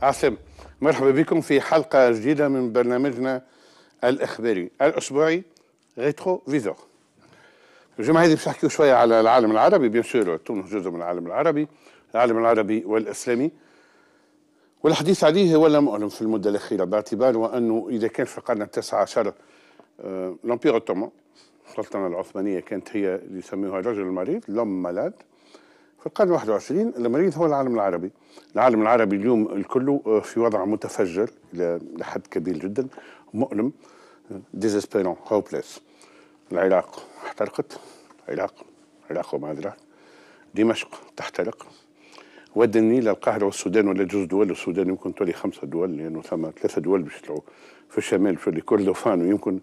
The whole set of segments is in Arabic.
عسلامة، مرحبا بكم في حلقة جديدة من برنامجنا الإخباري الأسبوعي ريترو فيزور. الجمعة هذه باش نحكيو شوية على العالم العربي، بيان سور تونس جزء من العالم العربي والإسلامي، والحديث عليه ولا مؤلم في المدة الأخيرة، باعتبار وأنه إذا كان في القرن التاسع عشر الأمبير الأوتومان، السلطنة العثمانية كانت هي اللي يسميوها الرجل المريض، لوم مالاد. في القرن 21 المريض هو العالم العربي. العالم العربي اليوم الكل في وضع متفجر إلى حد كبير جدا، مؤلم، ديزيسبيرون، هوبليس. العراق احترقت، العراق وما أدراك، دمشق تحترق، وادي النيل، القاهرة والسودان ولا جزء دول السودان، يمكن تولي 5 دول، لأنه ثم 3 دول باش يطلعوا في الشمال في كردفان، ويمكن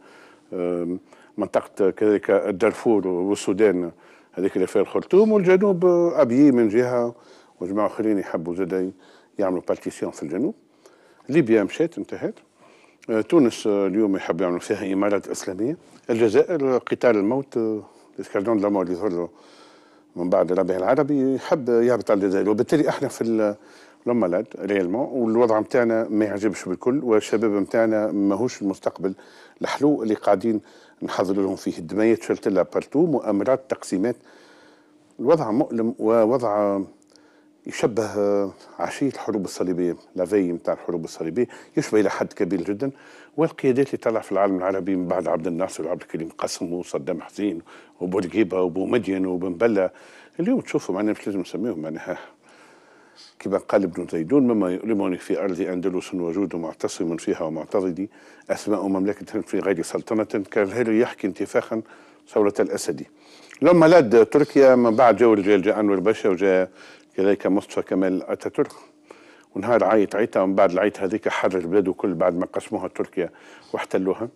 منطقة كذلك الدارفور والسودان هذيك اللي فيها الخرطوم، والجنوب أبيي من جهة وجماعة آخرين يحبوا زاد يعملوا بارتيسيون في الجنوب. ليبيا مشات انتهت. تونس اليوم يحبوا يعملوا فيها إمارات إسلامية. الجزائر قتال الموت، اسكاردون دامور اللي ظهر من بعد الربيع العربي يحب يهبط على الجزائر، وبالتالي احنا في لومالاد ريالمون، والوضع نتاعنا ما يعجبش بالكل، والشباب نتاعنا ماهوش المستقبل الحلو اللي قاعدين نحضر لهم فيه. الدميات شلت لها بارتو، مؤامرات، تقسيمات. الوضع مؤلم، ووضع يشبه عشية الحروب الصليبية، لافي نتاع الحروب الصليبية، يشبه إلى حد كبير جدا. والقيادات اللي طلع في العالم العربي من بعد عبد الناصر وعبد الكريم قاسم وصدام حسين وبورقيبة وبومدين وبن بلة، اليوم تشوفوا معناها مش لازم نسميهم، معناها كما قال ابن زيدون: مما يؤلمني في أرض أندلس وجود معتصم فيها ومعتضدي، أسماء مملكة في غير سلطنة، كالهري يحكي انتفاخا ثورة الأسدي. لما لاد تركيا من بعد جو رجال جاء أنور باشا وجاء كذلك مصطفى كمال أتاتورك، ونهار عيطها ومن بعد العيط هذيك حرر بلاده كل بعد ما قسموها تركيا واحتلوها،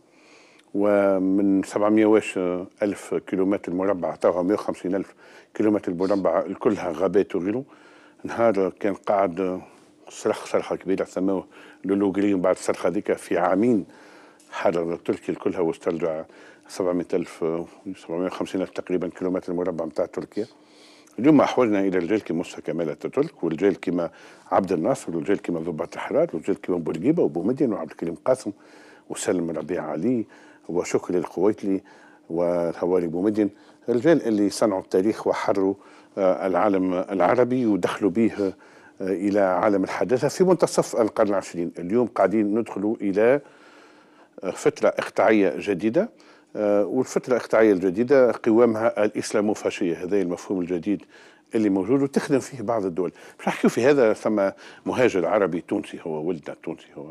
ومن 700 ألف كيلومتر مربع اعطاوها 150 ألف كيلومتر مربع كلها غابات وغيره. نهار كان قاعد صرخة كبيرة سموه لولوغري، وبعد الصرخة هذيك في عامين حرر تركيا كلها واسترجع 700 ألف 750 ألف تقريبا كيلومتر مربع متاع تركيا. اليوم أحوجنا إلى رجال كما مصطفى كمال أتاتورك، ورجال كما عبد الناصر، ورجال كما ضباط الحرار، ورجال كما بورقيبة وبومدين وعبد الكريم قاسم وسلم ربيع علي وشكري القويتلي والهواري بومدين، الرجال اللي صنعوا التاريخ وحرروا العالم العربي ودخلوا به إلى عالم الحداثة في منتصف القرن العشرين. اليوم قاعدين ندخلوا إلى فترة إقطاعية جديدة، والفترة الإقطاعية الجديدة قوامها الإسلاموفاشية، هذا المفهوم الجديد اللي موجود وتخدم فيه بعض الدول. باش نحكيو في هذا. ثم مهاجر عربي تونسي، هو ولدنا تونسي، هو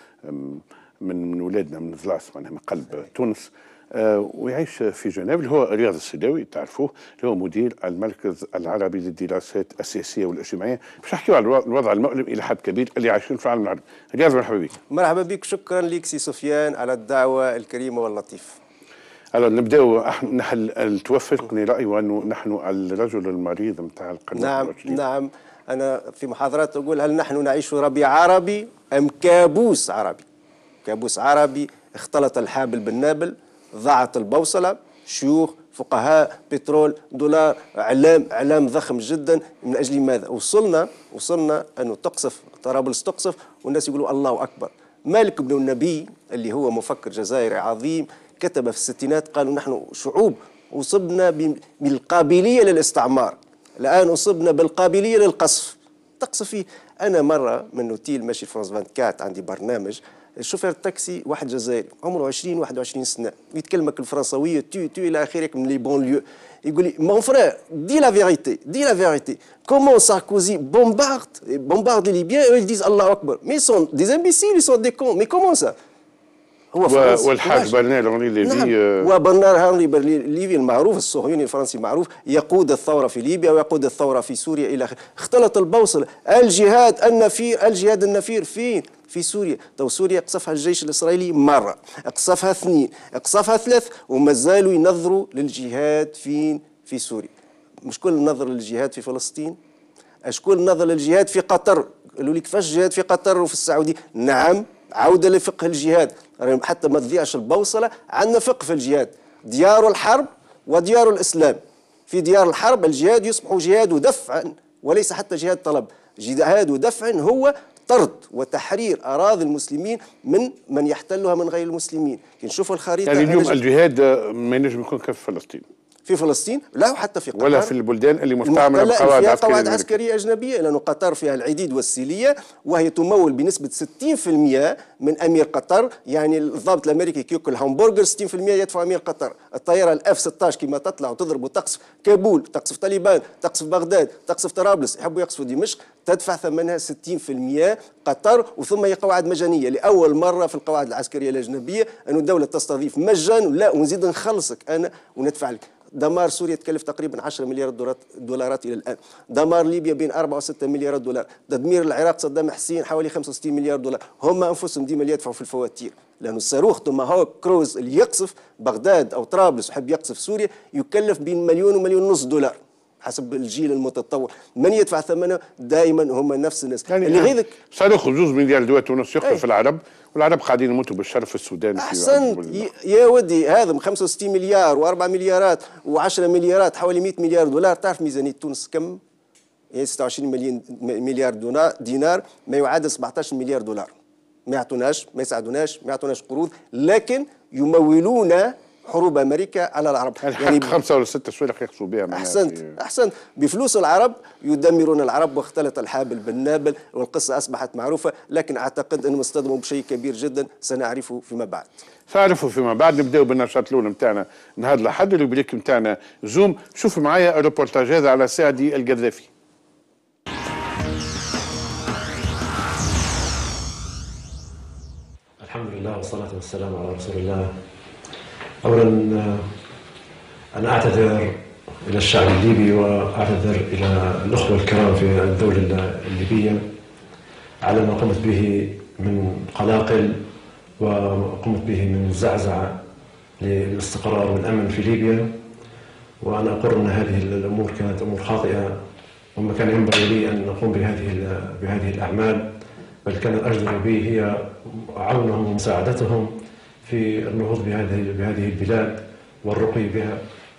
من ولادنا من زلاس، معناها من قلب تونس، ويعيش في جنيف، اللي هو رياض السداوي، تعرفوه، اللي هو مدير المركز العربي للدراسات السياسية والاجتماعية. باش نحكيو على الوضع المؤلم إلى حد كبير اللي عايشين في العالم العربي. رياض مرحبا بك. مرحبا بك، شكرا لك سي سفيان على الدعوة الكريمة واللطيفة. نبداو. نحن توافقني رأيي وأنه نحن الرجل المريض نتاع القرن العشرين. نعم، أنا في محاضرات أقول: هل نحن نعيش ربيع عربي أم كابوس عربي؟ كابوس عربي اختلط الحابل بالنابل، ضاعت البوصلة، شيوخ، فقهاء، بترول، دولار، إعلام ضخم جدا. من أجل ماذا؟ وصلنا أنه تقصف طرابلس، تقصف والناس يقولوا الله أكبر. مالك بن النبي اللي هو مفكر جزائري عظيم كتب في الستينات، قالوا: نحن شعوب أصبنا بالقابلية للاستعمار، الآن أصبنا بالقابلية للقصف. تقصف فيه. أنا مرة من نوتيل ماشي فرانس 24 عندي برنامج، شوفير التاكسي واحد جزائري عمره 21 سنة، يتكلمك الفرنسوية تو إلى آخره من لي بونليو، يقول لي: مون فرير دي لا فيريتي كومون ساركوزي بومبارد لي ليبيان et ils disent الله أكبر، mais ils sont des imbéciles, ils sont des cons, mais comment ça؟ هو والحاج برنار هنري ليفي. نعم. وبرنار هنري ليفي المعروف الصهيوني الفرنسي المعروف يقود الثورة في ليبيا ويقود الثورة في سوريا إلى آخره. اختلط البوصلة، الجهاد النفير فين؟ في سوريا. تو سوريا قصفها الجيش الإسرائيلي مرة، قصفها 2، قصفها 3، وما زالوا ينظروا للجهاد فين؟ في سوريا. شكون النظر للجهاد في فلسطين؟ شكون النظر للجهاد في قطر؟ قالوا لي: كيفاش الجهاد في قطر وفي السعودية؟ نعم، عودة لفقه الجهاد، حتى ما تضيعش البوصلة. عندنا فقه في الجهاد، ديار الحرب وديار الإسلام. في ديار الحرب الجهاد يصبح جهاد ودفع وليس حتى جهاد طلب. جهاد ودفع هو طرد وتحرير أراضي المسلمين من يحتلها من غير المسلمين. كي نشوفوا الخريطة يعني اليوم الجهاد ما ينجم يكون كيف فلسطين في فلسطين لا، وحتى في قطر ولا في البلدان اللي مستعمره بقواعد فيها قواعد عسكريه اجنبيه، لأن قطر فيها العديد والسيليه، وهي تمول بنسبه 60% من امير قطر. يعني الضابط الامريكي كي ياكل همبرجر 60% يدفع امير قطر. الطائره الاف 16 كما تطلع وتضرب وتقصف كابول، تقصف طالبان، تقصف بغداد، تقصف طرابلس، يحبوا يقصفوا دمشق، تدفع ثمنها 60% قطر. وثم هي قواعد مجانيه، لاول مره في القواعد العسكريه الاجنبيه انه الدوله تستضيف مجانا، لا ونزيد نخلصك انا وندفع لك. دمار سوريا تكلف تقريبا 10 مليار دولارات إلى الآن. دمار ليبيا بين 4 و6 مليارات دولار. تدمير العراق صدام حسين حوالي 65 مليار دولار. هم أنفسهم ديما اللي يدفعوا في الفواتير، لأن الصاروخ توماهوك كروز اللي يقصف بغداد أو طرابلس ويحب يقصف سوريا يكلف بين مليون ومليون ونص دولار حسب الجيل المتطور. من يدفع ثمنه دائما هم نفس الناس يعني اللي غيرك. صاروخ 2 مليار دولار ونص يقتل العرب، والعرب قاعدين يموتوا بالشر في السودان. احسنت يا ودي، هذا 65 مليار و4 مليارات و10 مليارات حوالي 100 مليار دولار. تعرف ميزانيه تونس كم؟ هي 26 مليار دينار، ما يعادل 17 مليار دولار. ما يعطوناش، ما يساعدوناش، ما يعطوناش قروض، لكن يمولون حروب امريكا على العرب. يعني 5 ولا 6 سوالق يقصوا بها. احسنت بفلوس العرب يدمرون العرب، واختلط الحابل بالنابل، والقصه اصبحت معروفه. لكن اعتقد انهم اصطدموا بشيء كبير جدا سنعرفه فيما بعد. سنعرفه فيما بعد. نبداو بالنشاط الاول نتاعنا نهار الاحد اللي بريك نتاعنا زوم. شوفوا معايا الروبورتاج هذا على سعدي القذافي. الحمد لله والصلاة والسلام على رسول الله. أولا أنا أعتذر إلى الشعب الليبي وأعتذر إلى الأخوة الكرام في الدولة الليبية على ما قمت به من قلاقل وقمت به من زعزعة للاستقرار والأمن في ليبيا. وأنا أقر أن هذه الأمور كانت أمور خاطئة، وما كان ينبغي لي أن أقوم بهذه الأعمال، بل كان الأجدر بي هي عونهم ومساعدتهم في النهوض بهذه البلاد والرقي بها.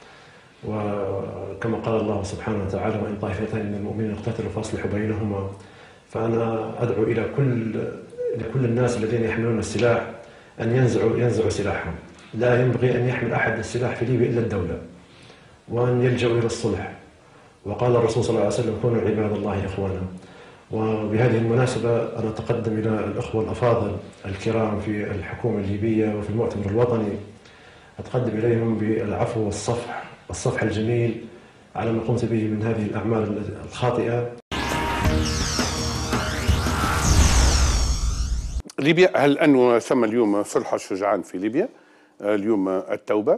وكما قال الله سبحانه وتعالى: وإن طائفتان من المؤمنين اقتتلوا فاصلحوا بينهما. فأنا أدعو إلى كل الناس الذين يحملون السلاح أن ينزعوا سلاحهم. لا ينبغي أن يحمل أحد السلاح في ليبيا إلا الدولة، وأن يلجأوا إلى الصلح. وقال الرسول صلى الله عليه وسلم: كونوا عباد الله إخوانا. وبهذه المناسبة أنا أتقدم إلى الأخوة الأفاضل الكرام في الحكومة الليبية وفي المؤتمر الوطني، أتقدم إليهم بالعفو والصفح الجميل على ما قمت به من هذه الأعمال الخاطئة. ليبيا، هل أنه ثم اليوم صلح الشجعان في ليبيا؟ اليوم التوبة.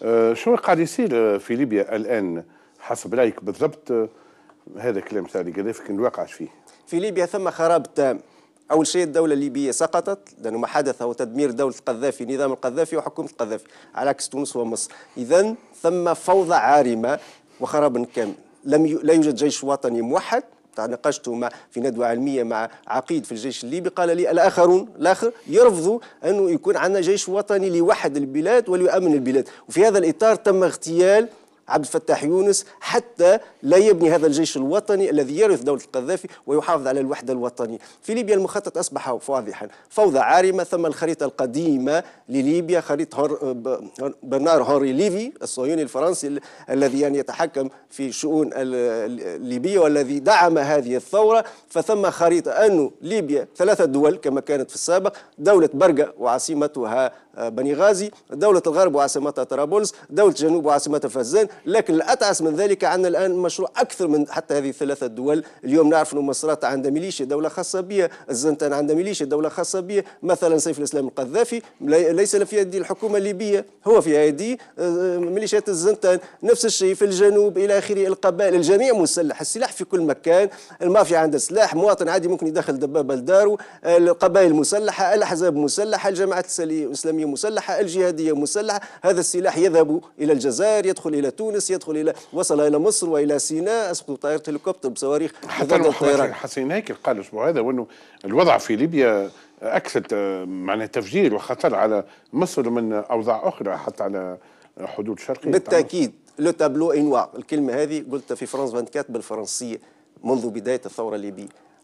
شو قاعد يصير في ليبيا الآن حسب رأيك بالضبط؟ هذا كلام سعدي القذافي كان واقعش فيه. في ليبيا ثم خراب تام. أول شيء الدولة الليبية سقطت، لأنه ما حدث هو تدمير دولة القذافي، نظام القذافي وحكومة القذافي، على عكس تونس ومصر. إذن ثم فوضى عارمة وخراب كامل. لا يوجد جيش وطني موحد. ناقشت في ندوة علمية مع عقيد في الجيش الليبي، قال لي الآخر يرفضوا أنه يكون عندنا جيش وطني ليوحد البلاد وليؤمن البلاد. وفي هذا الإطار تم اغتيال عبد الفتاح يونس حتى لا يبني هذا الجيش الوطني الذي يرث دولة القذافي ويحافظ على الوحدة الوطنية. في ليبيا المخطط أصبح واضحا، فوضى عارمة. ثم الخريطة القديمة لليبيا، خريطة برنار هنري ليفي الصهيوني الفرنسي الذي يعني يتحكم في شؤون الليبية والذي دعم هذه الثورة. فثم خريطة أنه ليبيا 3 دول كما كانت في السابق: دولة برقة وعاصمتها بنغازي، دولة الغرب وعاصمتها طرابلس، دولة الجنوب وعاصمتها فزان. لكن الأتعس من ذلك عندنا الآن مشروع أكثر من حتى هذه ال3 دول. اليوم نعرف أن مصرات عندها ميليشيا دولة خاصة بها، الزنتان عندها ميليشيا دولة خاصة بها، مثلا سيف الإسلام القذافي ليس في يد الحكومة الليبية، هو في يد ميليشيات الزنتان. نفس الشيء في الجنوب إلى آخره. القبائل الجميع مسلح، السلاح في كل مكان، المافيا عندها سلاح، مواطن عادي ممكن يدخل دبابة لداره. القبائل مسلحة، الأحزاب مسلحة، الجماعات الإسلامية مسلحة، الجهادية مسلحة. هذا السلاح يذهب إلى الجزائر، يدخل إلى تونس، وصل إلى مصر وإلى سيناء، أسقط طائرة هليكوبتر بصواريخ حتى حسين هيكل قال الأسبوع هذا وأنه الوضع في ليبيا أكثر معناه تفجير وخطر على مصر من أوضاع أخرى حتى على حدود شرقية. بالتأكيد لو تابلو إنوار، الكلمة هذه قلت في فرنسا 24 بالفرنسية منذ بداية الثورة الليبية.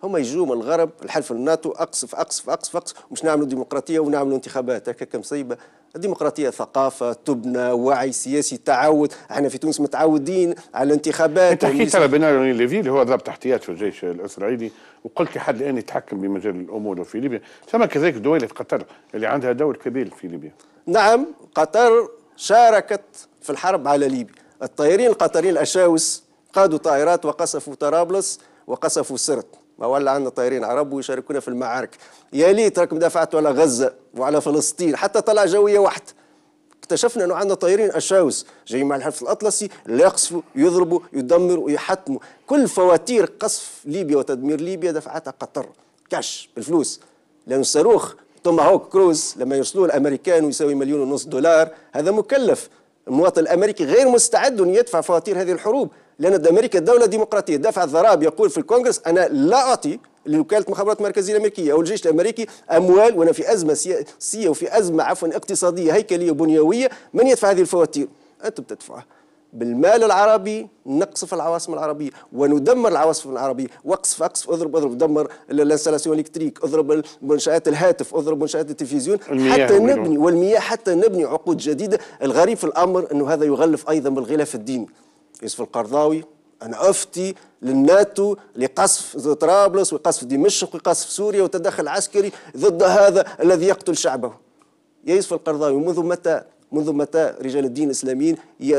هما يجوا من الغرب الحلف الناتو اقصف اقصف اقصف اقصف ومش نعملوا ديمقراطيه ونعملوا انتخابات هكا كمصيبه. الديمقراطيه ثقافه تبنى، وعي سياسي، تعود. احنا في تونس متعودين على الانتخابات. انت حكيت على بنيامين ليفي اللي هو ضابط احتياط في الجيش الاسرائيلي، وقلت لحد الان يتحكم بمجال الامور في ليبيا. ثم كذلك دوله قطر اللي عندها دور كبير في ليبيا. نعم، قطر شاركت في الحرب على ليبيا. الطيارين القطريين الاشاوس قادوا طائرات وقصفوا طرابلس وقصفوا سرت. ما ولا عندنا طيارين عرب ويشاركونا في المعارك. يا ليت راكم دافعتوا على غزه وعلى فلسطين، حتى طلع جويه واحده. اكتشفنا انه عندنا طيارين اشاوس جايين مع الحلف الاطلسي اللي يقصفوا يضربوا يدمروا ويحطموا. كل فواتير قصف ليبيا وتدمير ليبيا دفعتها قطر كاش بالفلوس، لأن الصاروخ توماهوك كروز لما يرسلوه الامريكان ويساوي $1.5 مليون، هذا مكلف. المواطن الامريكي غير مستعد ان يدفع فواتير هذه الحروب، لان امريكا دوله ديمقراطيه. دفع الضرائب يقول في الكونغرس انا لا اعطي لوكاله المخابرات المركزيه الامريكيه او الجيش الامريكي اموال وانا في ازمه سياسيه وفي ازمه اقتصاديه هيكليه بنيويه. من يدفع هذه الفواتير؟ انتم بتدفعوها بالمال العربي. نقصف العواصم العربية وندمر العواصم العربية. وقصف اقصف اضرب دمر الانستالاسيون الكتريك، اضرب منشآت الهاتف، اضرب منشآت التلفزيون، حتى نبني والمياه، حتى نبني عقود جديدة. الغريب في الامر انه هذا يغلف ايضا بالغلاف الديني. يوسف القرضاوي انا افتي للناتو لقصف طرابلس وقصف دمشق وقصف سوريا وتدخل عسكري ضد هذا الذي يقتل شعبه. يا يوسف القرضاوي منذ متى رجال الدين الاسلاميين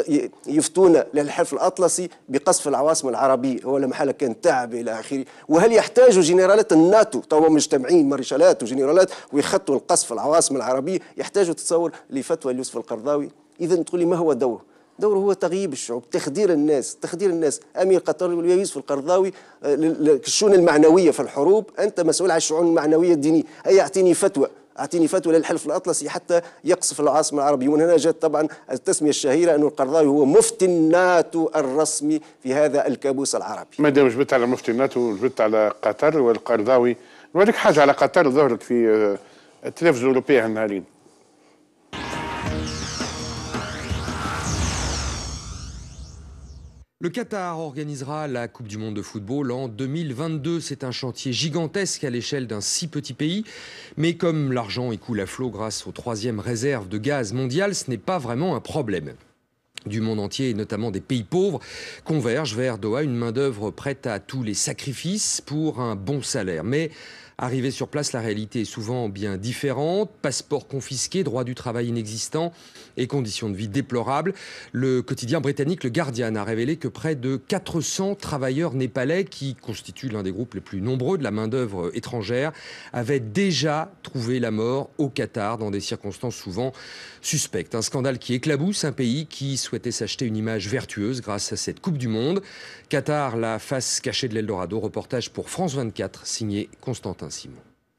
يفتون للحلف الاطلسي بقصف العواصم العربيه؟ هو لا محاله كان تعب الى اخره. وهل يحتاج جنرالات الناتو توا مجتمعين مارشالات وجنرالات ويخطوا القصف العواصم العربيه؟ يحتاجوا تتصور لفتوى يوسف القرضاوي؟ اذا تقول لي ما هو دوره؟ دوره هو تغييب الشعوب، تخدير الناس. امير قطر يقول يا يوسف القرضاوي الشؤون المعنويه في الحروب، انت مسؤول عن الشؤون المعنويه الدينيه، هي اعطيني فتوى للحلف الأطلسي حتى يقصف العاصمة العربية. ومن هنا جاءت طبعا التسمية الشهيرة أن القرضاوي هو مفتي الناتو الرسمي في هذا الكابوس العربي. ما دام جبت على مفتي الناتو وجبت على قطر والقرضاوي، نوريك حاجة على قطر ظهرت في التلفزيون الأوروبي هالنهارين. Le Qatar organisera la Coupe du Monde de football en 2022. C'est un chantier gigantesque à l'échelle d'un si petit pays. Mais comme l'argent écoule à flot grâce aux 3e réserves de gaz mondiales, ce n'est pas vraiment un problème. Du monde entier et notamment des pays pauvres convergent vers Doha, une main-d'œuvre prête à tous les sacrifices pour un bon salaire. Mais arrivé sur place, la réalité est souvent bien différente. Passeports confisqués, droit du travail inexistant et conditions de vie déplorables. Le quotidien britannique, le Guardian, a révélé que près de 400 travailleurs népalais, qui constituent l'un des groupes les plus nombreux de la main-d'œuvre étrangère, avaient déjà trouvé la mort au Qatar dans des circonstances souvent suspectes. Un scandale qui éclabousse un pays qui souhaitait s'acheter une image vertueuse grâce à cette Coupe du Monde. Qatar, la face cachée de l'Eldorado. Reportage pour France 24, signé Constantin Simon.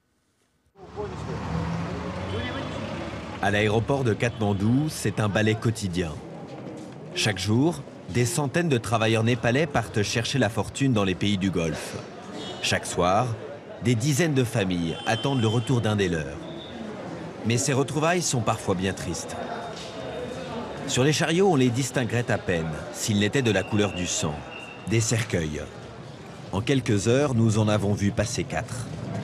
À l'aéroport de Katmandou, c'est un balai quotidien. Chaque jour, des centaines de travailleurs népalais partent chercher la fortune dans les pays du Golfe. Chaque soir, des dizaines de familles attendent le retour d'un des leurs. Mais ces retrouvailles sont parfois bien tristes. Sur les chariots, on les distinguerait à peine, s'ils n'étaient de la couleur du sang. Des cercueils. En quelques heures, nous en avons vu passer 4.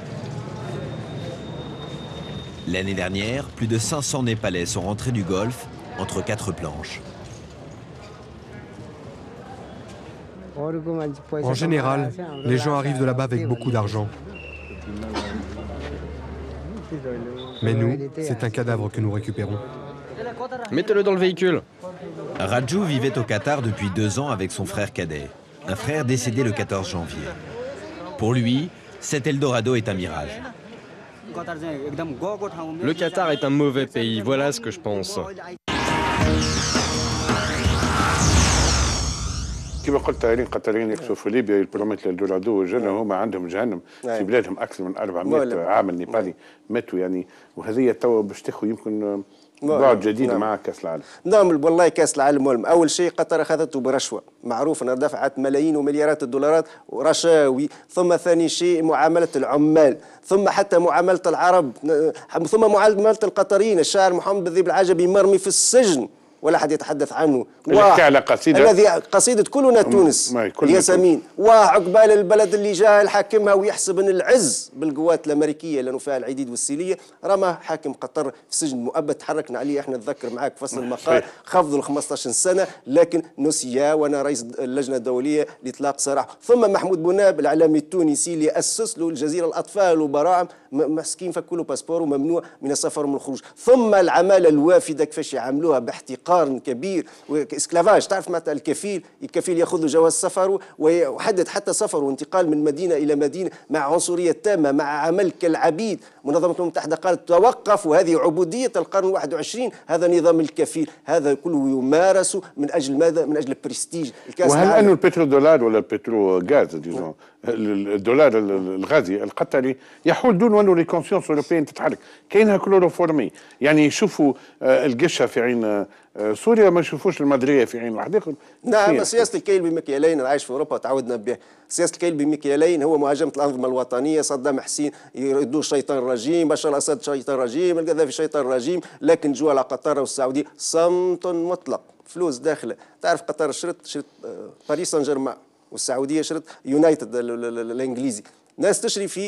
L'année dernière, plus de 500 Népalais sont rentrés du Golfe entre 4 planches. En général, les gens arrivent de là-bas avec beaucoup d'argent. Mais nous, c'est un cadavre que nous récupérons. Mettez-le dans le véhicule. Raju vivait au Qatar depuis 2 ans avec son frère cadet, un frère décédé le 14 janvier. Pour lui, cet Eldorado est un mirage. Le Qatar est un mauvais pays, voilà ce que je pense. كما قلت طيارين قطريين يكسوا في ليبيا يلبروا مثل الدولادو والجنة، هما عندهم جهنم في بلادهم أكثر من 400 عامل نيبالي ماتوا يعني. وهذه توا باش تاخذ يمكن بعد جديد مع كاس العالم. نعم والله كاس العالم مهم. اول شيء قطر اخذته برشوه، معروف انها دفعت ملايين ومليارات الدولارات ورشاوي. ثم ثاني شيء معامله العمال، ثم حتى معامله العرب، ثم معامله القطريين. الشاعر محمد بن ذيب العجبي مرمي في السجن ولا حد يتحدث عنه. نحكي على قصيدة الذي قصيدة كلنا تونس الياسمين، وعقبال البلد اللي جاء الحاكمها ويحسب ان العز بالقوات الامريكيه لانه فيها العديد والسيليه، رمى حاكم قطر في سجن مؤبد. تحركنا عليه احنا، نتذكر معك فصل المقال، خفضوا ل 15 سنه، لكن نسي، وانا رئيس اللجنه الدوليه لاطلاق سراحه. ثم محمود بوناب الاعلامي التونسي اللي اسس له الجزيره الاطفال وبراعم، مسكين فكوا له باسبور وممنوع من السفر ومن الخروج. ثم العماله الوافده كيفاش يعاملوها باحتقار كبير واسكلافاج. تعرف معناتها الكفيل ياخذ له جواز سفره ويحدد حتى سفره وانتقال من مدينه الى مدينه مع عنصريه تامه، مع عمل كالعبيد. منظمه الامم المتحده قالت توقف، وهذه عبوديه القرن 21. هذا نظام الكفيل، هذا كله يمارس من اجل ماذا؟ من اجل البرستيج. وهل انه البترو دولار ولا البترو غاز ديزون الدولار الغازي القطري يحول دون وانه لي كونسيونس اوروبيين تتحرك، كاينها كلوروفورمي، يعني يشوفوا القشه في عين سوريا ما يشوفوش المدريه في عين واحد اخر. نعم، سياسه الكيل بمكيالين. انا عايش في اوروبا وتعودنا به. سياسه الكيل بمكيالين هو مهاجمه الانظمه الوطنيه. صدام حسين يردوه شيطان رجيم، بشار الاسد شيطان رجيم، القذافي شيطان رجيم، لكن جوا على قطر والسعوديه صمت مطلق. فلوس داخله. تعرف قطر شرت باريس سان جيرمان، والسعوديه شرت يونايتد الانجليزي. ناس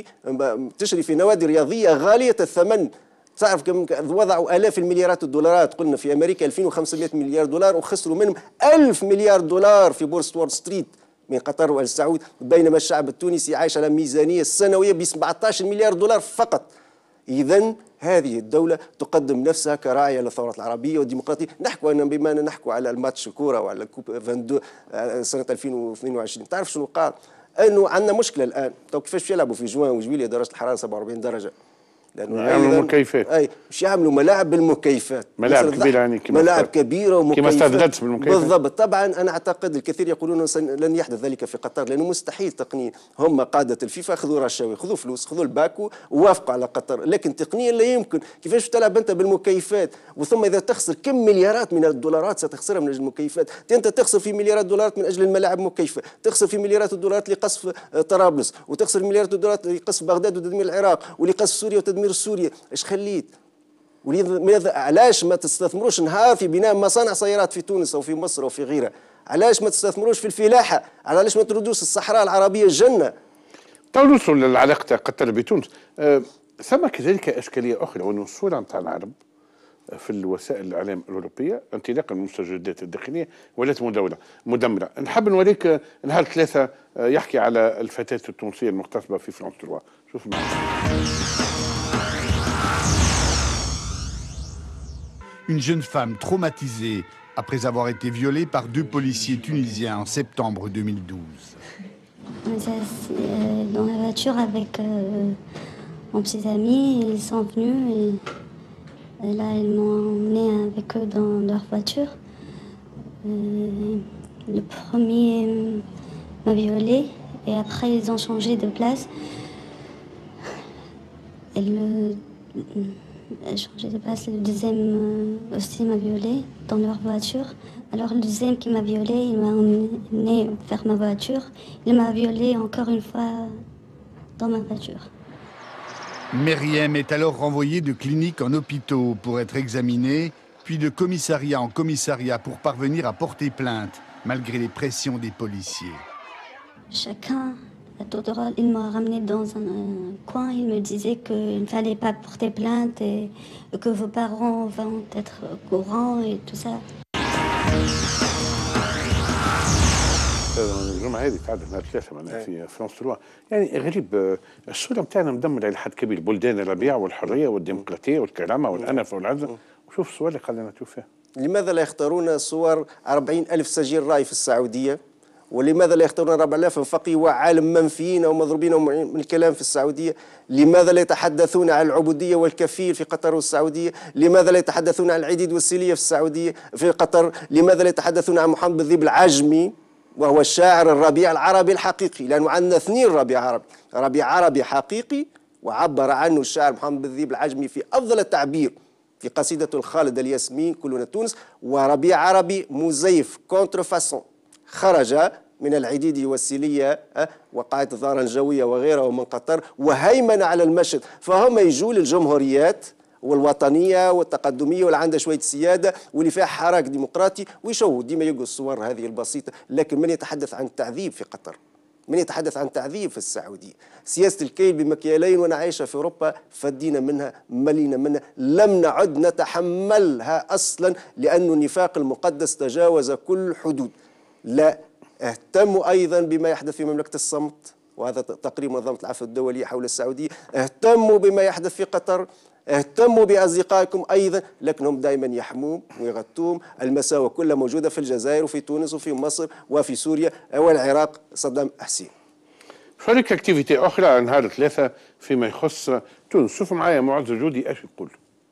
تشري في نوادي رياضيه غاليه الثمن. تعرف كم وضعوا آلاف المليارات الدولارات؟ قلنا في أمريكا 2500 مليار دولار وخسروا منهم 1000 مليار دولار في بورصة وول ستريت من قطر والسعود، بينما الشعب التونسي عايش على ميزانية سنوية ب 17 مليار دولار فقط. إذن هذه الدولة تقدم نفسها كراعية للثورة العربية والديمقراطية. بما أن نحكوا على الماتش كورة وعلى الكوب 22 سنة 2022، تعرف شنو قال؟ أنه عندنا مشكلة الآن. كيفاش يلعبوا في جوان وجويلية درجة الحرارة 47 درجة؟ لانه يعملوا مكيفات. مش يعملوا ملاعب بالمكيفات، ملاعب كبيره، يعني ملاعب كبيره ومكيفات كما استاذ غدس بالمكيفات بالضبط. طبعا انا اعتقد الكثير يقولون لن يحدث ذلك في قطر، لانه مستحيل تقنيا. هم قاده الفيفا خذوا رشاوي، خذوا فلوس، خذوا الباكو ووافقوا على قطر، لكن تقنيا لا يمكن. كيفاش تلعب انت بالمكيفات؟ وثم اذا تخسر كم مليارات من الدولارات ستخسرها من اجل المكيفات. انت تخسر في مليارات دولارات من اجل الملاعب مكيفه، تخسر في مليارات الدولارات لقصف طرابلس، وتخسر مليارات الدولارات لقصف بغداد وتدمير العراق، ولقصف سوريا وتدمير سوريا. ايش خليت؟ ولماذا علاش ما تستثمروش نهار في بناء مصانع سيارات في تونس او في مصر او في غيرها؟ علاش ما تستثمروش في الفلاحه؟ علاش ما تردوش الصحراء العربيه الجنه؟ تو نوصل للعلاقه قطر بتونس. ثم كذلك اشكاليه اخرى، وانه الصوره نتاع العرب في الوسائل الاعلام الاوروبيه انطلاقا من المستجدات الداخليه ولات مدمره. نحب نوريك نهار 3 يحكي على الفتاه التونسيه المغتصبه في فرانس 3. شوف معنا. Une jeune femme traumatisée après avoir été violée par 2 policiers tunisiens en septembre 2012. Dans la voiture avec mon petit ami, ils sont venus et là ils m'ont emmené avec eux dans leur voiture. Le premier m'a violée et après ils ont changé de place. Et changé de place, le deuxième aussi m'a violée dans leur voiture. Alors le deuxième qui m'a violée, il m'a emmené vers ma voiture. Il m'a violée encore une fois dans ma voiture. Meriem est alors renvoyée de cliniques en hôpitaux pour être examinée, puis de commissariat en commissariat pour parvenir à porter plainte, malgré les pressions des policiers. Chacun a tout droit. Il m'a ramené dans un coin, il me disait qu'il ne fallait pas porter plainte et que vos parents vont être au courant et tout ça. الجمعه هذه قاعده نهار 3 معناها في فرانس 3. يعني غريب الصوره نتاعنا مدمره الى حد كبير. بلدان الربيع والحريه والديمقراطيه والكرامه والانف والعزه. وشوف الصور اللي قاعدين نشوف فيها. لماذا لا يختارون صور 40,000 سجين راي في السعوديه؟ ولماذا لا يختارون 4000 فقيه وعالم منفيين او مضروبين من الكلام في السعوديه؟ لماذا لا يتحدثون عن العبوديه والكفيل في قطر والسعوديه؟ لماذا لا يتحدثون عن العديد والسيليه في السعوديه في قطر؟ لماذا لا يتحدثون عن محمد بالذيب العجمي وهو الشاعر الربيع العربي الحقيقي؟ لانه عندنا 2 ربيع عربي، ربيع عربي حقيقي وعبر عنه الشاعر محمد بالذيب العجمي في افضل التعبير في قصيدته الخالد الياسمين كلنا تونس، وربيع عربي مزيف كونتر فاسون خرج من العديد والسيلية وقاعة الظاهرة الجوية وغيرها ومن قطر وهيمن على المشهد. فهم يجوا للجمهوريات والوطنيه والتقدميه واللي عندها شويه سياده واللي فيها حراك ديمقراطي، ويشوه ديما يلقوا الصور هذه البسيطه. لكن من يتحدث عن التعذيب في قطر؟ من يتحدث عن تعذيب في السعودية؟ سياسة الكيل بمكيالين وأنا عايشة في أوروبا، فدينا منها، ملينا منها، لم نعد نتحملها أصلا، لأن النفاق المقدس تجاوز كل حدود. لا اهتموا أيضا بما يحدث في مملكة الصمت، وهذا تقرير منظمة العفو الدولية حول السعودية. اهتموا بما يحدث في قطر، اهتموا بأصدقائكم أيضا، لكنهم دائما يحموم ويغطوم. المساوئ كلها موجودة في الجزائر وفي تونس وفي مصر وفي سوريا والعراق صدام حسين. هناك اكتيفيتي أخرى نهار ثلاثة فيما يخص تونس. شوفوا معايا معز جودي ايش يقول.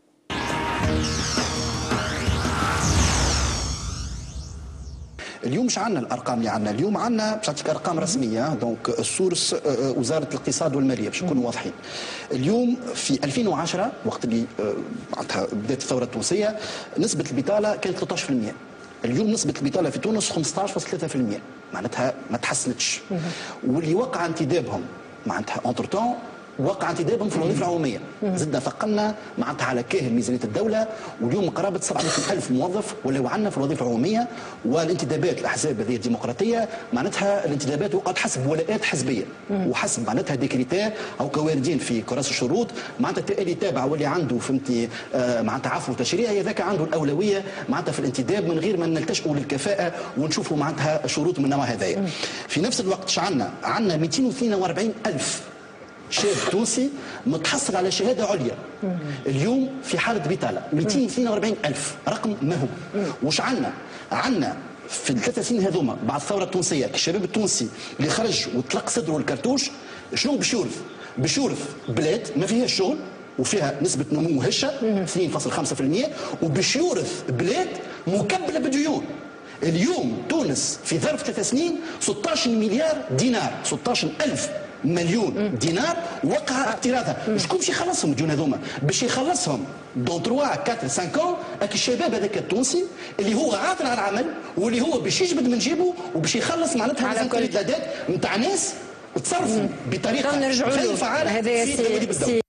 اليوم مش عندنا الارقام اللي عندنا اليوم، عندنا باش نعطيك ارقام رسميه. دونك السورس وزاره الاقتصاد والماليه باش نكونوا واضحين. اليوم في 2010 وقت اللي معناتها بدات الثوره التونسيه نسبه البطاله كانت 13%. اليوم نسبه البطاله في تونس 15.3%، معناتها ما تحسنتش. واللي وقع انتدابهم معناتها اونتر تون وقع انتدابهم في الوظيفه العموميه. زدنا ثقلنا معناتها على كاهل ميزانيه الدوله، واليوم قرابه 700,000 موظف ولاو عندنا في الوظيفه العموميه. والانتدابات الاحزاب هذه الديمقراطيه معناتها الانتدابات وقعت حسب ولاءات حزبيه وحسب معناتها ديكريتير او كواردين في كراسي الشروط، معناتها اللي تابع واللي عنده فهمتني معناتها عفو تشريعي هذاك عنده الاولويه معناتها في الانتداب من غير ما نلتجئوا للكفاءه ونشوفوا معناتها شروط من النوع هذايا. في نفس الوقت عندنا 242,000 شاب تونسي متحصل على شهاده عليا اليوم في حاله بطاله. 242,000 رقم مهول. وش عندنا في الثلاث سنين هذوما بعد الثوره التونسيه الشباب التونسي اللي خرج وطلق صدره الكرتوش شنو باش يورث بلاد ما فيهاش شغل وفيها نسبه نمو هشه 2.5%، وباش يورث بلاد مكبله بديون. اليوم تونس في ظرف 3 سنين 16 مليار دينار، 16,000 مليون دينار وقع اقتراضها. شكون باش يخلصهم الديون هذوما؟ باش يخلصهم دون 3 4 5 ans اك الشباب هذاك التونسي اللي هو عاطل على العمل واللي هو باش يجبد من جيبه وباش يخلص معناتها الامتدادات نتاع ناس تصرفوا بطريقه غير فعاله في تمويل الدوله.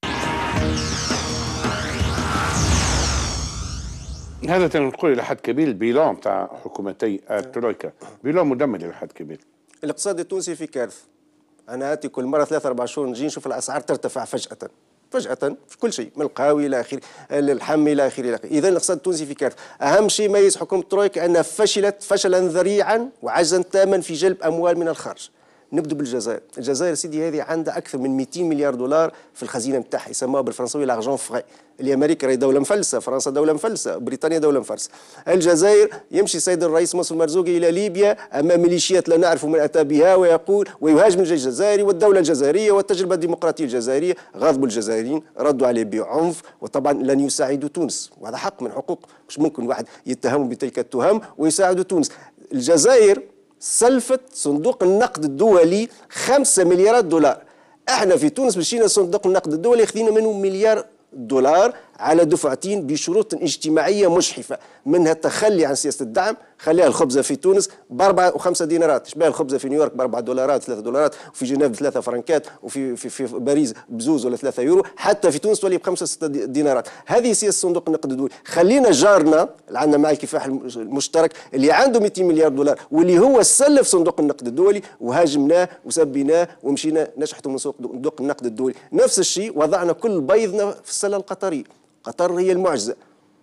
هذا نقول الى حد كبير البيلون تاع حكومتي الترويكا، بيلون مدمر الى حد كبير. الاقتصاد التونسي في كارثه. انا اتي كل مره 3 4 شهور نجي نشوف الاسعار ترتفع فجأة في كل شيء من القهاوي الى اخره، الحم الى اخره. اذا الاقتصاد التونسي في كارثه. اهم شيء يميز حكومه الترويكا انها فشلت فشلا ذريعا وعجزا تاما في جلب اموال من الخارج. نبدو بالجزائر. الجزائر سيدي هذه عندها اكثر من 200 مليار دولار في الخزينه نتاعها، يسموها بالفرنساوي لارجون فري. اللي امريكا راهي دوله مفلسه، فرنسا دوله مفلسه، بريطانيا دوله مفلسه. الجزائر يمشي السيد الرئيس منصور المرزوقي الى ليبيا امام ميليشيات لا نعرف من اتى بها ويقول ويهاجم الجيش الجزائري والدوله الجزائريه والتجربه الديمقراطيه الجزائريه. غضبوا الجزائريين، ردوا عليه بعنف، وطبعا لن يساعدوا تونس، وهذا حق من حقوق. مش ممكن واحد يتهم بتلك التهم ويساعدوا تونس. الجزائر سلفت صندوق النقد الدولي 5 مليارات دولار. احنا في تونس مشينا صندوق النقد الدولي خذينا منه مليار دولار على دفعتين بشروط اجتماعيه مجحفه، منها التخلي عن سياسه الدعم، خليها الخبزه في تونس ب4 و5 دينارات، شبه الخبزه في نيويورك ب4 دولارات 3 دولارات، وفي جنيف ب3 فرنكات، وفي في باريس بزوز ولا 3 يورو، حتى في تونس تولي ب5 6 دينارات. هذه سياسه صندوق النقد الدولي. خلينا جارنا اللي عندنا مع الكفاح المشترك اللي عنده 200 مليار دولار واللي هو سلف صندوق النقد الدولي وهاجمناه وسبيناه ومشينا نشحته من صندوق النقد الدولي. نفس الشيء وضعنا كل بيضنا في السله القطريه. قطر هي المعجزه.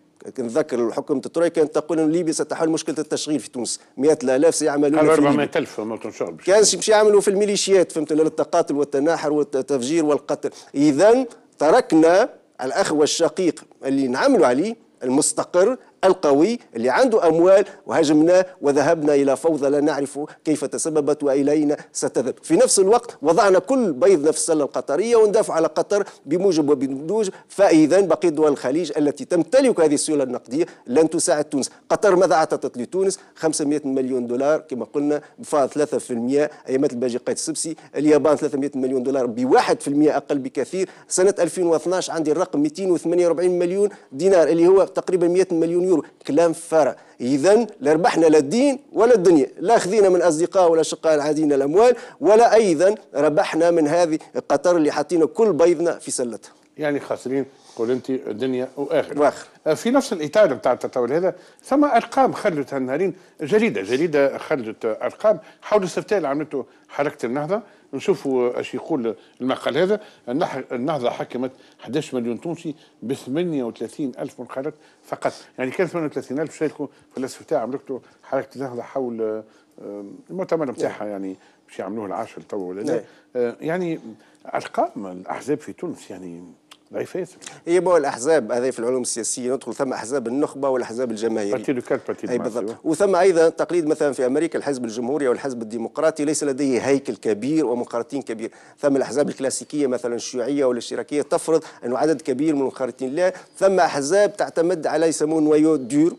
نذكر حكومه الترويكا كانت تقول ان ليبيا ستحل مشكله التشغيل في تونس، 100,000 سيعملون في 400,000 موطن شغل كان باش يعملوا في الميليشيات، فهمت، للتقاتل والتناحر والتفجير والقتل. اذا تركنا الاخ والشقيق اللي نعملوا عليه المستقر القوي اللي عنده أموال وهاجمناه وذهبنا إلى فوضى لا نعرف كيف تسببت وإلينا ستذهب. في نفس الوقت وضعنا كل بيضنا في السلة القطرية وندافع على قطر بموجب وبدون. فإذا بقيت دول الخليج التي تمتلك هذه السيولة النقدية لن تساعد تونس. قطر ماذا أعطت لتونس؟ 500 مليون دولار كما قلنا بفاض 3% أيامات الباجي قايد السبسي. اليابان 300 مليون دولار ب1% أقل بكثير. سنة 2012 عندي الرقم 248 مليون دينار اللي هو تقريبا 100 مليون يورو. كلام فارغ. إذن لا ربحنا لا الدين ولا الدنيا، لا خذينا من أصدقاء ولا أشقاء العاديين الأموال، ولا أيضا ربحنا من هذه قطر اللي حاطين كل بيضنا في سلتها. يعني خاسرين قول انت الدنيا واخر. في نفس الاطار نتاع التطور هذا ثم ارقام خرجت هالنهارين، جريده خرجت ارقام حول الاستفتاء اللي عملته حركه النهضه. نشوفوا اش يقول المقال هذا. النهضه حكمت 11 مليون تونسي ب 38 الف منخرط فقط، يعني كان 38 الف شاركوا في الاستفتاء عملته حركه النهضه حول المؤتمر نتاعها، يعني باش يعملوه العاشر تو ولا لا. يعني ارقام الاحزاب في تونس يعني ضعيفه. هي بقى الاحزاب هذه في العلوم السياسيه ندخل ثم احزاب النخبه والاحزاب الجماهيريه. اي بالضبط. وثم ايضا تقليد مثلا في امريكا الحزب الجمهوري او الحزب الديمقراطي ليس لديه هيكل كبير ومنخرطين كبير. ثم الاحزاب الكلاسيكيه مثلا الشيوعيه والاشتراكيه تفرض انه عدد كبير من المنخرطين. لا، ثم احزاب تعتمد على يسمون نوايو دور،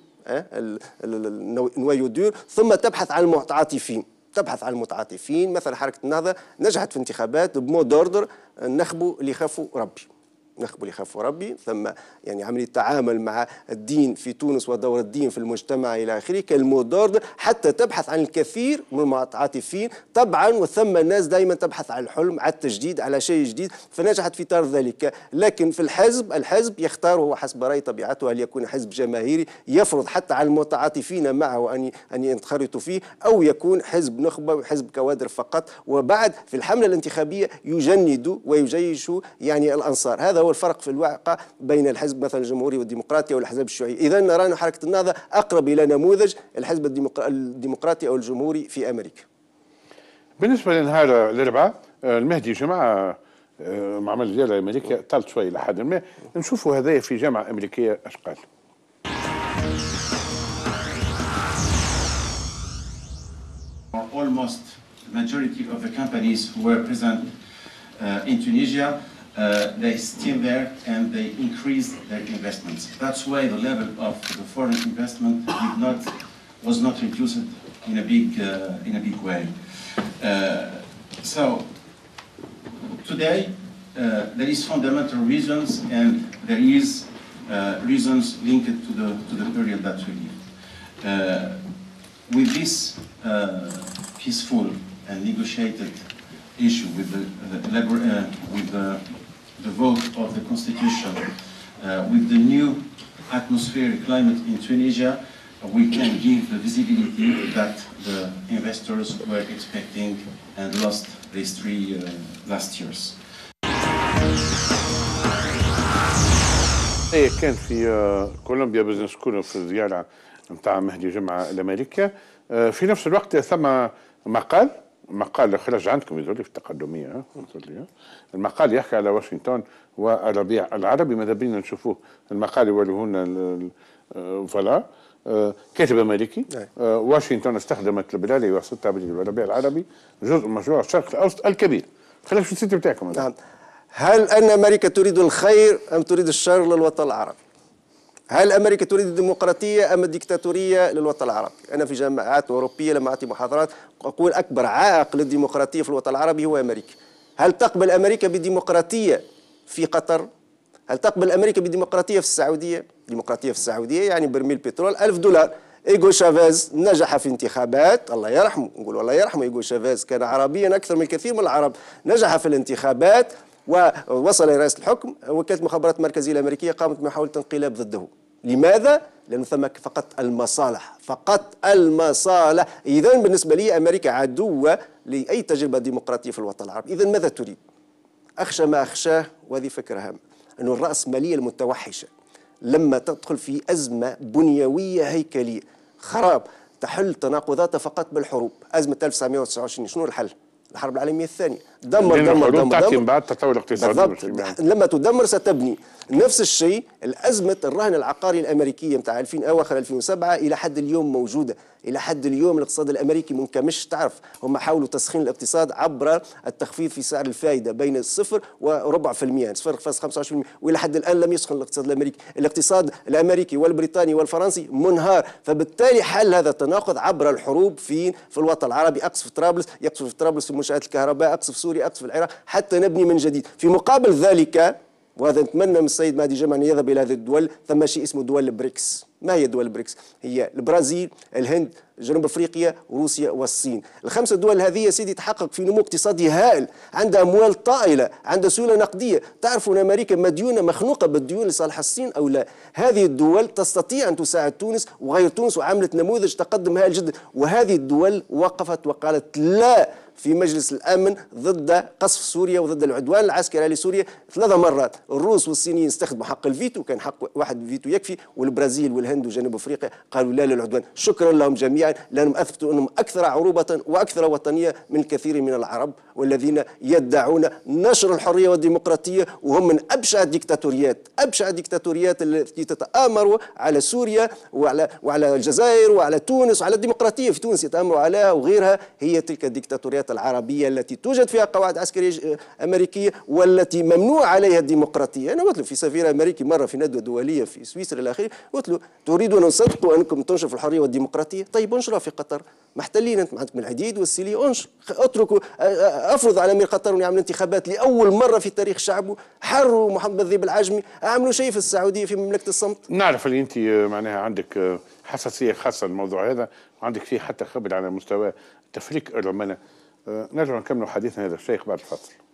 نوايو دور، ثم تبحث عن المتعاطفين. مثلا حركه النهضه نجحت في انتخابات بمو دوردر نخبوا اللي يخافوا ربي، ثم يعني عملية التعامل مع الدين في تونس ودور الدين في المجتمع إلى آخره كالمود دوردر، حتى تبحث عن الكثير من المتعاطفين طبعا. وثم الناس دائما تبحث عن الحلم، على التجديد، على شيء جديد، فنجحت في إطار ذلك. لكن في الحزب يختار هو حسب رأي طبيعته هل يكون حزب جماهيري يفرض حتى على المتعاطفين معه أن ينخرطوا فيه، أو يكون حزب نخبة وحزب كوادر فقط، وبعد في الحملة الانتخابية يجندوا ويجيشوا يعني الأنصار. هذا هو الفرق في الواقع بين الحزب مثلا الجمهوري والديمقراطي والاحزاب الشيوعيه. اذا نرى ان حركه النهضه اقرب الى نموذج الحزب الديمقراطي او الجمهوري في امريكا. بالنسبه لنهار الاربعاء المهدي جماعه عمل زياره امريكا طالت شوي لحد ما، نشوفوا هذايا في جامعه امريكيه اش قال. Almost the majority of the companies who were present in Tunisia they still there and they increased their investments. That's why the level of the foreign investment was not reduced in a big way. So today there is fundamental reasons and there is reasons linked to the period that we live. With this peaceful and negotiated issue with the vote of the constitution, with the new atmospheric climate in Tunisia, we can give the visibility that the investors were expecting and lost these 3 last years. كان في كولومبيا بزنس سكول في الزيارة نتاع مهدي جمعة لأمريكا. في نفس الوقت ثم مقال خرج عندكم يقول لي في التقدميه. المقال يحكي على واشنطن والربيع العربي. ماذا بينا نشوفوه المقال يوريه لنا فلا كاتب امريكي. واشنطن استخدمت البلاد وسطها بالربيع العربي جزء من مشروع الشرق الاوسط الكبير. خلينا في السيت بتاعكم. نعم. هل ان امريكا تريد الخير ام تريد الشر للوطن العربي؟ هل أمريكا تريد الديمقراطية أم الديكتاتورية للوطن العربي؟ أنا في جامعات أوروبية لما أعطي محاضرات أقول أكبر عائق للديمقراطية في الوطن العربي هو أمريكا. هل تقبل أمريكا بديمقراطية في قطر؟ هل تقبل أمريكا بديمقراطية في السعودية؟ ديمقراطية في السعودية يعني برميل بترول $1000. إيغو شافيز نجح في انتخابات، الله يرحمه، نقول الله يرحمه. إيغو شافيز كان عربيا أكثر من الكثير من العرب، نجح في الانتخابات ووصل إلى رئاسة الحكم. وكالة المخابرات المركزية الأمريكية قامت بمحاولة انقلاب ضده. لماذا؟ لأنه ثم فقط المصالح. إذا بالنسبة لي أمريكا عدوة لأي تجربة ديمقراطية في الوطن العربي. إذا ماذا تريد؟ أخشى ما أخشاه، وهذه فكرة هامة، أنه الرأسمالية المتوحشة لما تدخل في أزمة بنيوية هيكلية خراب تحل تناقضاتها فقط بالحروب. أزمة 1929 شنو الحل؟ الحرب العالمية الثانية. دمر تأتي بعد تطور اقتصادي. لما تدمر ستبني. نفس الشيء الأزمة الرهن العقاري الأمريكية متاع أواخر 2007 إلى حد اليوم موجودة. إلى حد اليوم الاقتصاد الأمريكي منكمش. تعرف هم حاولوا تسخين الاقتصاد عبر التخفيض في سعر الفائدة بين 0 و4%، 0.25%، وإلى حد الآن لم يسخن الاقتصاد الأمريكي. الاقتصاد الأمريكي والبريطاني والفرنسي منهار. فبالتالي حل هذا التناقض عبر الحروب في الوطن العربي. أقصف في طرابلس، يقصف في طرابلس في منشآت الكهرباء، أقصف في سوريا، أقصف في العراق، حتى نبني من جديد. في مقابل ذلك وهذا نتمنى من السيد مهدي جمعة أن يذهب إلى هذه الدول. ثم شيء اسمه دول البريكس. ما هي دول البريكس؟ هي البرازيل، الهند، جنوب افريقيا، روسيا والصين. الخمسه دول هذه يا سيدي تحقق في نمو اقتصادي هائل، عندها اموال طائله، عندها سيوله نقديه. تعرفوا ان امريكا مديونه مخنوقه بالديون لصالح الصين او لا؟ هذه الدول تستطيع ان تساعد تونس وغير تونس، وعملت نموذج تقدم هائل جدا. وهذه الدول وقفت وقالت لا في مجلس الامن ضد قصف سوريا وضد العدوان العسكري على سوريا 3 مرات. الروس والصينيين استخدموا حق الفيتو، كان حق واحد فيتو يكفي، والبرازيل والهند وجنوب افريقيا قالوا لا للعدوان. شكرا لهم جميعا لانهم اثبتوا انهم اكثر عروبه واكثر وطنيه من الكثير من العرب والذين يدعون نشر الحريه والديمقراطيه، وهم من ابشع الديكتاتوريات التي تتآمر على سوريا وعلى الجزائر وعلى تونس وعلى الديمقراطيه في تونس يتآمروا عليها وغيرها. هي تلك الديكتاتوريات العربيه التي توجد فيها قواعد عسكريه امريكيه والتي ممنوع عليها الديمقراطيه. انا قلت له في سفير امريكي مره في ندوه دوليه في سويسرا الى اخره، قلت له تريدون ان تصدقوا انكم تنشروا الحريه والديمقراطيه؟ طيب انشرها في قطر، محتلين انتم عندكم الحديد والسيلي، انشر اتركوا افرض على امير قطر انه يعمل انتخابات لاول مره في تاريخ شعبه، حروا محمد ذيب العجمي، اعملوا شيء في السعوديه في مملكه الصمت. نعرف اللي انت معناها عندك حساسيه خاصه للموضوع هذا وعندك فيه حتى خبر على مستوى تفريق الرمانه. نرجع نكمل حديثنا هذا الشيخ بعد الفاصل.